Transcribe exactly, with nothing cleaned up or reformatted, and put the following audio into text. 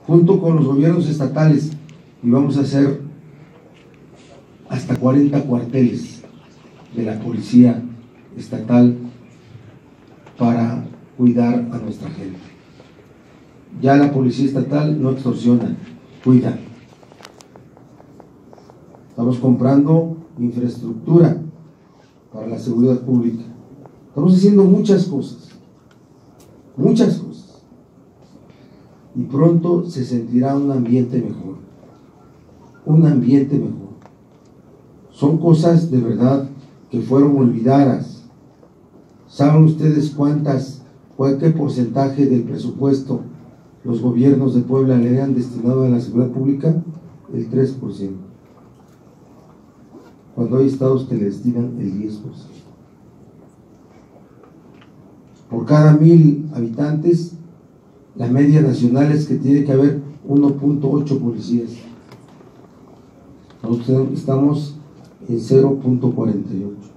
junto con los gobiernos estatales, y vamos a hacer hasta cuarenta cuarteles de la policía estatal para cuidar a nuestra gente. Ya la policía estatal no extorsiona, cuida. Estamos comprando infraestructura para la seguridad pública. Estamos haciendo muchas cosas, muchas cosas. Y pronto se sentirá un ambiente mejor, un ambiente mejor. Son cosas de verdad que fueron olvidadas. ¿Saben ustedes cuántas, cuál, qué porcentaje del presupuesto los gobiernos de Puebla le han destinado a la seguridad pública? El tres por ciento. Cuando hay estados que le destinan el diez por ciento. Por cada mil habitantes, la media nacional es que tiene que haber uno punto ocho policías. Nosotros estamos en cero punto cuarenta y ocho.